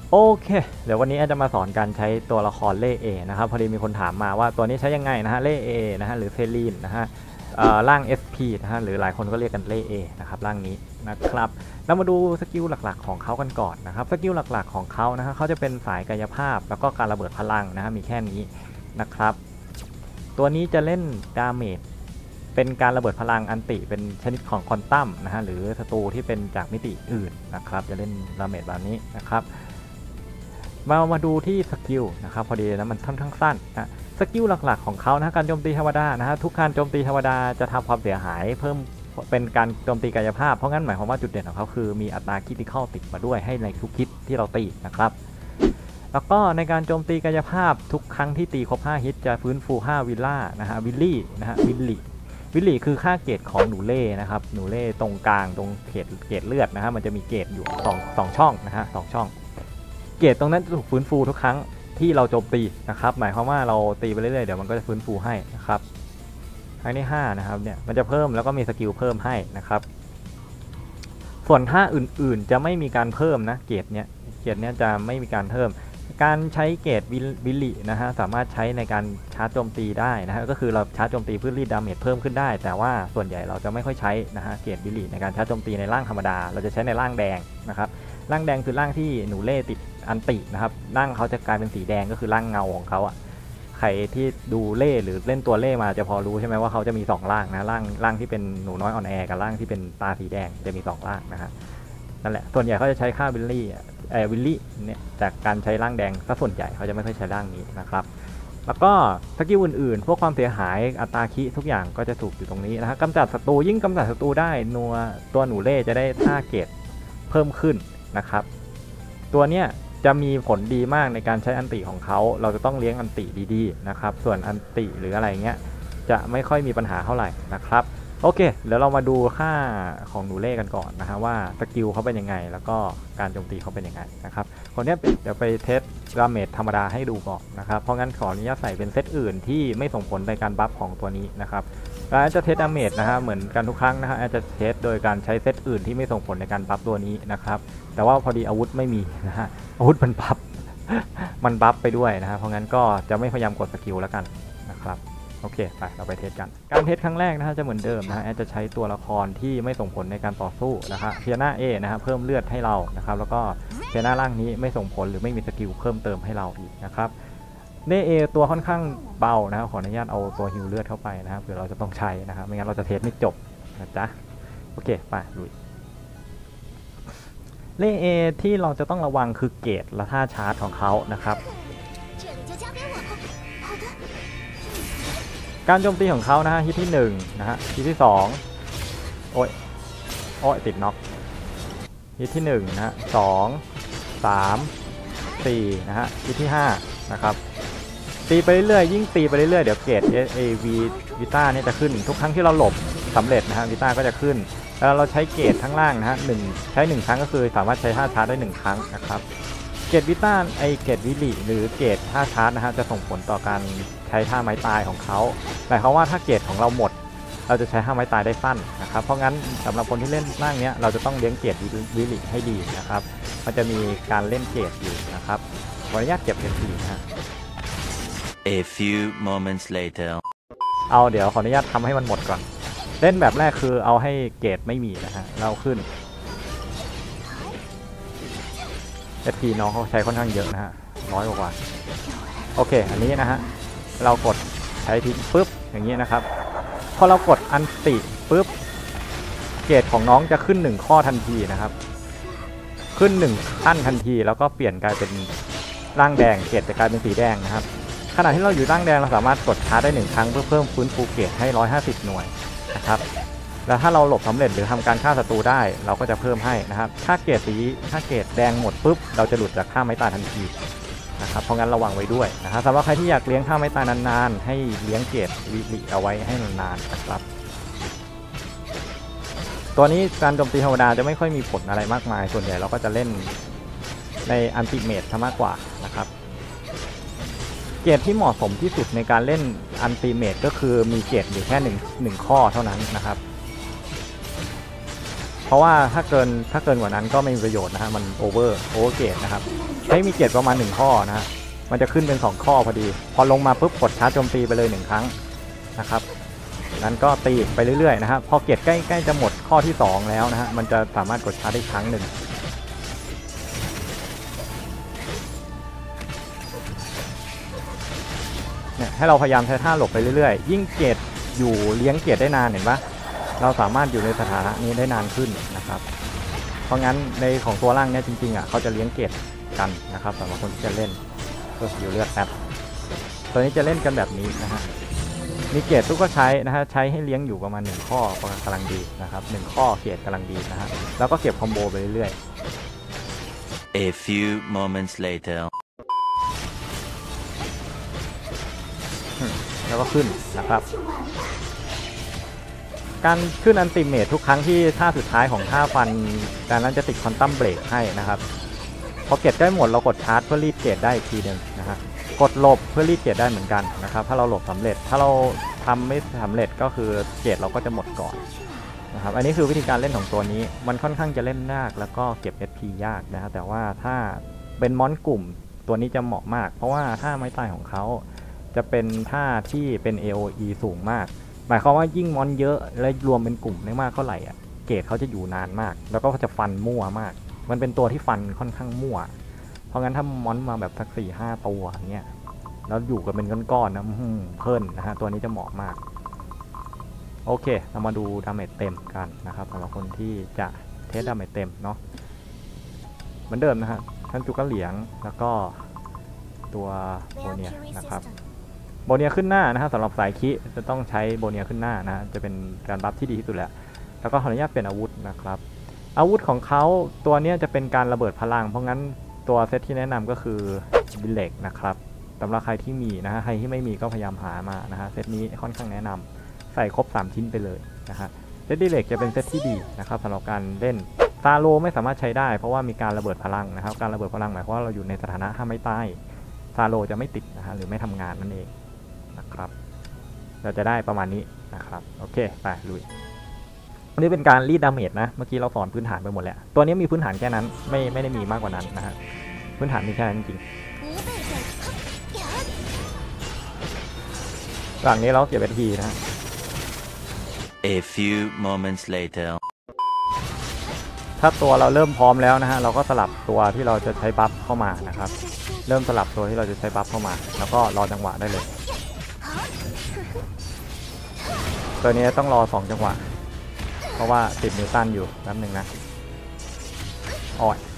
โอเคเดี๋ยววันนี้จะมาสอนการใช้ตัวละครเล่เอนะครับพอดีมีคนถามมาว่าตัวนี้ใช้ยังไงนะฮะเล่เอนะฮะหรือเซรีนนะฮะร่าง SP นะฮะหรือหลายคนก็เรียกกันเล่เอนะครับร่างนี้นะครับเรามาดูสกิลหลักๆของเขากันก่อนนะครับสกิลหลักๆของเขานะฮะเขาจะเป็นสายกายภาพแล้วก็การระเบิดพลังนะฮะมีแค่นี้นะครับตัวนี้จะเล่นดาเมจเป็นการระเบิดพลังอันติเป็นชนิดของควอนตัมนะฮะหรือศัตรูที่เป็นจากมิติอื่นนะครับจะเล่นดาเมจแบบนี้นะครับมาดูที่สกิลนะครับพอดีนะมันค่อนข้างสั้นนะสกิลหลักๆของเขานะการโจมตีธรรมดานะฮะทุกการโจมตีธรรมดาจะทำความเสียหายเพิ่มเป็นการโจมตีกายภาพเพราะงั้นหมายความว่าจุดเด่นของเขาคือมีอัตราคริติคอลติดมาด้วยให้ในทุกฮิตที่เราตีนะครับแล้วก็ในการโจมตีกายภาพทุกครั้งที่ตีครบ5ฮิตจะฟื้นฟู5วิลล่านะฮะวิลลี่คือค่าเกรดของหนูเล่นะครับหนูเล่ตรงกลางตรงเกรดเลือดนะฮะมันจะมีเกรดอยู่2ช่องนะฮะ2ช่องเกรดตรงนั้นจะถูกฟื้นฟูทุกครั้งที่เราโจมตีนะครับหมายความว่าเราตีไปเรื่อยๆเดี๋ยวมันก็จะฟื้นฟูให้นะครับครั้งที่5นะครับเนี่ยมันจะเพิ่มแล้วก็มีสกิลเพิ่มให้นะครับส่วนท่าอื่นๆจะไม่มีการเพิ่มนะเกรดเนี้ยจะไม่มีการเพิ่มการใช้เกรดวิลลี่นะฮะสามารถใช้ในการชาร์จโจมตีได้นะฮะก็คือเราชาร์จโจมตีเพื่อรีดดาเมจเพิ่มขึ้นได้แต่ว่าส่วนใหญ่เราจะไม่ค่อยใช้นะฮะเกรดวิลลี่ในการชาร์จโจมตีในร่างธรรมดาเราจะใช้ในร่างแดงนะครับร่างแดงคือร่างที่หนูเล่ติดอันตินะครับร่างเขาจะกลายเป็นสีแดงก็คือร่างเงาของเขาอ่ะใครที่ดูเล่หรือเล่นตัวเล่มาจะพอรู้ใช่ไหมว่าเขาจะมี2ร่างนะร่างที่เป็นหนูน้อยอ่อนแอกับร่างที่เป็นตาสีแดงจะมี2ร่างนะฮะนั่นแหละส่วนใหญ่เขาจะใช้ค่าวิลลี่เนี่ยจากการใช้ร่างแดงซะส่วนใหญ่เขาจะไม่ค่อยใช้ร่างนี้นะครับแล้วก็สกิลอื่นๆพวกความเสียหายอัตราคิทุกอย่างก็จะถูกอยู่ตรงนี้นะฮะกำจัดศัตรูยิ่งกำจัดศัตรูได้ตัวหนูเล่จะได้ท่าเกรดเพิ่มขึ้นนะครับตัวเนี้ยจะมีผลดีมากในการใช้อันติของเขาเราจะต้องเลี้ยงอันติดีๆนะครับส่วนอันติหรืออะไรเงี้ยจะไม่ค่อยมีปัญหาเท่าไหร่นะครับโอเคเดี๋ยวเรามาดูค่าของหนูเล่กันก่อนนะฮะว่าสกิลเขาเป็นยังไงแล้วก็การโจมตีเขาเป็นยังไงนะครับคนนี้เดี๋ยวไปเทสดาเมจธรรมดาให้ดูก่อนนะครับเพราะงั้นขออนุญาตใส่เป็นเซตอื่นที่ไม่ส่งผลในการบัฟของตัวนี้นะครับแล้วจะเทสดาเมจนะฮะเหมือนกันทุกครั้งนะฮะจะเทสโดยการใช้เซตอื่นที่ไม่ส่งผลในการบัฟตัวนี้นะครับแต่ว่าพอดีอาวุธไม่มีนะฮะอาวุธมันบัฟไปด้วยนะฮะเพราะงั้นก็จะไม่พยายามกดสกิลแล้วกันนะครับโอเคไปเราไปเทสกันการเทสครั้งแรกนะฮะจะเหมือนเดิมนะฮะจะใช้ตัวละครที่ไม่ส่งผลในการต่อสู้นะฮะเทียนานะฮะเพิ่มเลือดให้เรานะครับแล้วก็เทียนาร่างนี้ไม่ส่งผลหรือไม่มีสกิลเพิ่มเติมให้เราอีกนะครับเนตัวค่อนข้างเบานะขออนุญาตเอาตัวฮิวเลือดเข้าไปนะครับเผื่อเราจะต้องใช้นะครับไม่งั้นเราจะเทสไม่จบนะจ๊ะโอเคไปลุยเล่ที่เราจะต้องระวังคือเกรดและท่าชาร์จของเขานะครับการโจมตีของเขานะฮะฮิตที่1นะฮะฮิตที่2โอ้ยติดน็อกฮิตที่1นะฮะ2 3 4นะฮะฮิตที่5นะครับตีไปเรื่อยๆยิ่งตีไปเรื่อยๆเดี๋ยวเกรดวิต้าเนี่ยจะขึ้นทุกครั้งที่เราหลบสำเร็จนะฮะวิต้าก็จะขึ้นแล้วเราใช้เกรดข้างล่างนะฮะใช้1ครั้งก็คือสามารถใช้ท่าชาร์จได้1ครั้งนะครับเกรดวิต้าเกรดวิลิหรือเกรดท่าชาร์จนะฮะจะส่งผลต่อการใช้ท่าไม้ตายของเขาหมายความว่าถ้าเกรดของเราหมดเราจะใช้ท่าไม้ตายได้สั้นนะครับเพราะงั้นสำหรับคนที่เล่นร่างนี้เราจะต้องเลี้ยงเกรดวิลิให้ดีนะครับมันจะมีการเล่นเกรดอยู่นะครับขออนุญาตเก็บเกรดทีนะฮะ A few moments later เดี๋ยวขออนุญาตทำให้มันหมดก่อนเล่นแบบแรกคือเอาให้เกรดไม่มีนะฮะเราขึ้นFP น้องเขาใช้ค่อนข้างเยอะนะฮะ100 กว่าโอเคอันนี้นะฮะเรากดใช้ทิ้งปุ๊บอย่างนี้นะครับพอเรากดอันติปุ๊บเกรดของน้องจะขึ้น1ข้อทันทีนะครับขึ้น1ขั้นทันทีแล้วก็เปลี่ยนกลายเป็นร่างแดงเกรดจะกลายเป็นสีแดงนะครับขณะที่เราอยู่ร่างแดงเราสามารถกดชาร์จได้1ครั้งเพื่อเพิ่มฟื้นฟูเกรดให้150หน่วยนะครับแล้วถ้าเราหลบสำเร็จหรือทำการฆ่าศัตรูได้เราก็จะเพิ่มให้นะครับถ้าเกรดแดงหมดปุ๊บเราจะหลุดจากค่าไม้ตายทันทีนะครับเพราะงั้นระวังไว้ด้วยนะครับสำหรับใครที่อยากเลี้ยงค่าไม้ตายนานๆให้เลี้ยงเกรดวิลิเอาไว้ให้นานๆนะครับตัวนี้การโจมตีธรรมดาจะไม่ค่อยมีผลอะไรมากมายส่วนใหญ่เราก็จะเล่นในอันติเมทซะมากกว่านะครับเกรดที่เหมาะสมที่สุดในการเล่นอันติเมทก็คือมีเกรดอยู่แค่หนึ่งข้อเท่านั้นนะครับเพราะว่าถ้าเกินกว่านั้นก็ไม่มีประโยชน์นะฮะมันโอเวอร์เกรดนะครับใช้มีเกตประมาณ1ข้อนะฮะมันจะขึ้นเป็น2ข้อพอดีพอลงมาปุ๊บกดชาร์จโจมตีไปเลย1ครั้งนะครับนั้นก็ตีไปเรื่อยๆนะฮะพอเกตใกล้ๆจะหมดข้อที่2แล้วนะฮะมันจะสามารถกดชาร์จได้ครั้งหนึ่งเนี่ยให้เราพยายามใช้ท่าหลบไปเรื่อยๆยิ่งเกตอยู่เลี้ยงเกตได้นานเห็นปะเราสามารถอยู่ในสถานะนี้ได้นานขึ้นนะครับเพราะงั้นในของตัวล่างเนี่ยจริงๆเขาจะเลี้ยงเกตกันนะครับสำหรับคนที่จะเล่นเพื่ออยู่เลือดแป๊บตัวนี้จะเล่นกันแบบนี้นะฮะมีเกตทุกก็ใช้นะฮะใช้ให้เลี้ยงอยู่ประมาณ1ข้อกำลังดีนะครับ1ข้อเกตกำลังดีนะฮะแล้วก็เก็บคอมโบไปเรื่อยๆ A few moments later แล้วก็ขึ้นนะครับการขึ้นอันติเมททุกครั้งที่ท่าสุดท้ายของท่าฟันการนั้นจะติดคอนตัมเบรกให้นะครับพอเกตได้หมดเรากดชาร์จเพื่อรีดเกตได้อีกทีหนึ่งนะฮะกดหลบเพื่อรีดเกตได้เหมือนกันนะครับถ้าเราหลบสำเร็จถ้าเราทำไม่สำเร็จก็คือเกตเราก็จะหมดก่อนนะครับอันนี้คือวิธีการเล่นของตัวนี้มันค่อนข้างจะเล่นยากแล้วก็เก็บ SP ยากนะฮะแต่ว่าถ้าเป็นมอนกลุ่มตัวนี้จะเหมาะมากเพราะว่าท่าไม้ตายของเขาจะเป็นท่าที่เป็น AOE สูงมากหมายความว่ายิ่งมอนเยอะและรวมเป็นกลุ่มได้มากเท่าไหร่เกตเขาจะอยู่นานมากแล้วก็จะฟันมั่วมากมันเป็นตัวที่ฟันค่อนข้างมั่วเพราะงั้นถ้ามอนมาแบบสัก4-5 ตัวอย่างเงี้ยแล้วอยู่กันเป็นก้อนๆนะเพิ่นนะฮะตัวนี้จะเหมาะมากโอเคเรามาดูดาเมจเต็มกันนะครับสำหรับคนที่จะเทสดาเมจเต็มเนาะเหมือนเดิมนะฮะท่านจุกเหลียงแล้วก็ตัวโบเนียนะครับโบเนียขึ้นหน้านะฮะสำหรับสายคิจะต้องใช้โบเนียขึ้นหน้านะจะเป็นการบัฟที่ดีที่สุดแล้วก็ขออนุญาตเป็นอาวุธนะครับอาวุธของเขาตัวนี้จะเป็นการระเบิดพลังเพราะงั้นตัวเซตที่แนะนำก็คือบิลเล็กนะครับสำหรับใครที่มีนะฮะใครที่ไม่มีก็พยายามหามานะฮะเซตนี้ค่อนข้างแนะนำใส่ครบ3ชิ้นไปเลยนะฮะเซตบิลเล็กจะเป็นเซตที่ดีนะครับสำหรับการเล่นซาโลไม่สามารถใช้ได้เพราะว่ามีการระเบิดพลังนะครับการระเบิดพลังหมายความว่าเราอยู่ในสถานะห้ามไม่ตายซาโลจะไม่ติดนะฮะหรือไม่ทำงานนั่นเองนะครับเราจะได้ประมาณนี้นะครับโอเคไปลุยอันนี้เป็นการรีดดาเมจนะเมื่อกี้เราสอนพื้นฐานไปหมดแล้วตัวนี้มีพื้นฐานแค่นั้นไม่ได้มีมากกว่านั้นนะฮะพื้นฐานมีแค่นั้นจริงๆหลังนี้เราเก็บเป็นทีนะ A few moments later ถ้าตัวเราเริ่มพร้อมแล้วนะฮะเราก็สลับตัวที่เราจะใช้บัฟเข้ามานะครับเริ่มสลับตัวที่เราจะใช้บัฟเข้ามาแล้วก็รอจังหวะได้เลยตัวนี้ต้องรอ2จังหวะเพราะว่าติดนิวตันอยู่แป๊บนึงนะอ่อย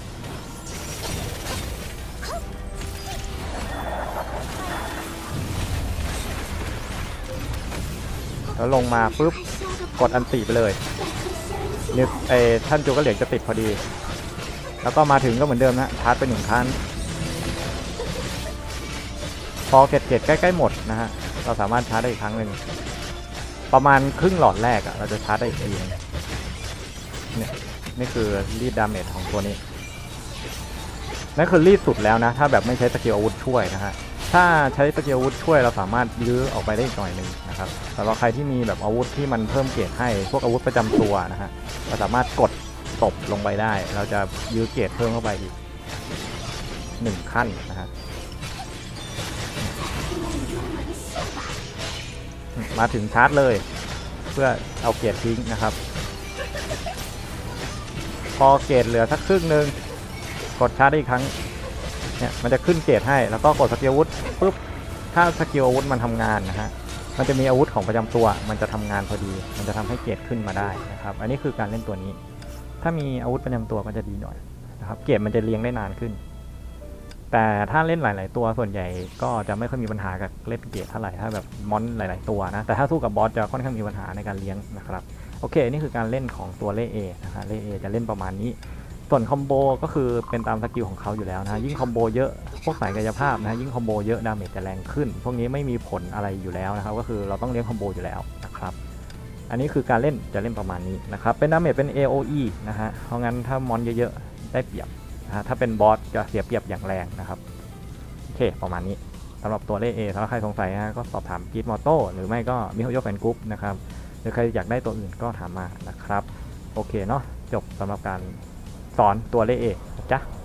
แล้วลงมาปุ๊บกดอันติไปเลยนิวท่านจูก็เหลียงจะติดพอดีแล้วก็มาถึงก็เหมือนเดิมนะชาร์จไป1ครั้งพอเกตใกล้ๆหมดนะฮะเราสามารถชาร์จได้อีกครั้งหนึ่งประมาณครึ่งหลอดแรกเราจะชาร์จได้อีกทีเนี่ยนี่คือรีดดาเมจของตัวนี้นั่นคือรีดสุดแล้วนะถ้าแบบไม่ใช้สกิลอาวุธช่วยนะฮะถ้าใช้สกิลอาวุธช่วยเราสามารถยื้อออกไปได้อีกหน่อยหนึ่งนะครับสำหรับใครที่มีแบบอาวุธที่มันเพิ่มเกรดให้พวกอาวุธประจำตัวนะฮะเราสามารถกดตบลงไปได้เราจะยื้อเกรดเพิ่มเข้าไปอีก1ขั้นนะฮะมาถึงชาร์จเลยเพื่อเอาเกรดทิ้งนะครับพอเกรดเหลือสักครึ่งนึงกดชาร์จได้อีกครั้งเนี่ยมันจะขึ้นเกรดให้แล้วก็กดสกิลอาวุธปุ๊บถ้าสกิลอาวุธมันทำงานนะฮะมันจะมีอาวุธของประจำตัวมันจะทำงานพอดีมันจะทำให้เกรดขึ้นมาได้นะครับอันนี้คือการเล่นตัวนี้ถ้ามีอาวุธประจำตัวก็จะดีหน่อยนะครับเกรดมันจะเลี้ยงได้นานขึ้นแต่ถ้าเล่นหลายๆตัวส่วนใหญ่ก็จะไม่ค่อยมีปัญหากับเล่นเกรดเท่าไหร่ถ้าแบบมอนหลายๆตัวนะแต่ถ้าสู้กับบอสจะค่อนข้างมีปัญหาในการเลี้ยงนะครับโอเคนี่คือการเล่นของตัวเล่ A นะฮะเล่ A จะเล่นประมาณนี้ส่วนคอมโบก็คือเป็นตามสกิลของเขาอยู่แล้วนะยิ่งคอมโบเยอะพวกสายกายภาพนะยิ่งคอมโบเยอะดาเมจจะแรงขึ้นพวกนี้ไม่มีผลอะไรอยู่แล้วนะครับก็คือเราต้องเลี้ยงคอมโบอยู่แล้วนะครับอันนี้คือการเล่นจะเล่นประมาณนี้นะครับเป็นดาเมจเป็น AOE นะฮะเพราะงั้นถ้ามอนเยอะๆได้เปรียบนะฮะถ้าเป็นบอสจะเสียเปรียบอย่างแรงนะครับโอเคประมาณนี้สำหรับตัวเล่ A ถ้าใครสงสัยนะก็สอบถามกีดมอโต้หรือไม่ก็มิโฮโยแฟนกรุ๊ปนะครับหรือใครอยากได้ตัวอื่นก็ถามมานะครับโอเคเนาะจบสำหรับการสอนตัวเลขเอนะจ๊ะ